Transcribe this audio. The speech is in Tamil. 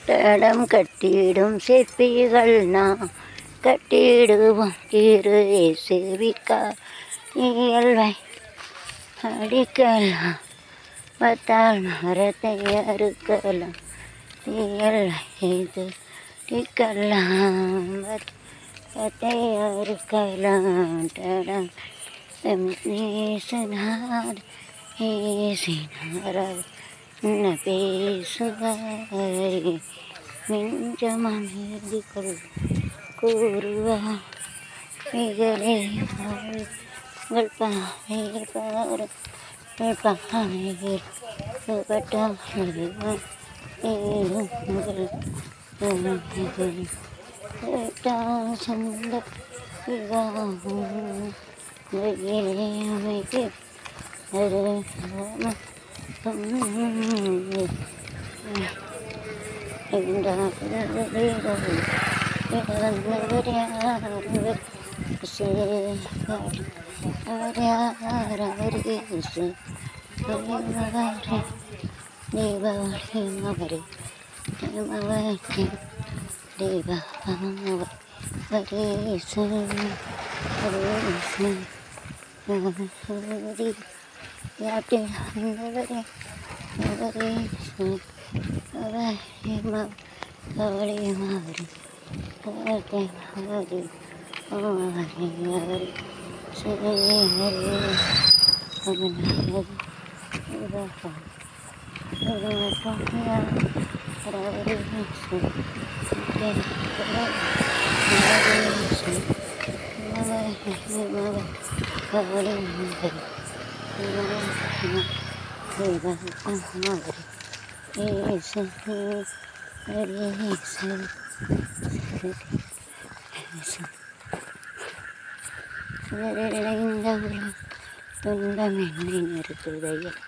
தடம் கட்டிடும் சிற்பிகள் நாம் கட்டிடுவோம் திரு இயேசுவிற்கா இயல்வை அடிக்கலாம் பார்த்தால் மரத்தை அறுக்கலாம் இயல்வை இது அடிக்கலாம் மரத்தை அறுக்கலாம் தடம் நேசனார் ஏசினார் என்ன பேசுவாரே நெஞ்சமேதிகள் கூறுவார் மிகளே உங்கள் பாவையில் பாரு பாவையில் பட்டால் ஏழும் முதல் சொந்த விவாகம் அமைக்கு துன்பம் என்னை நிறுத்துதையா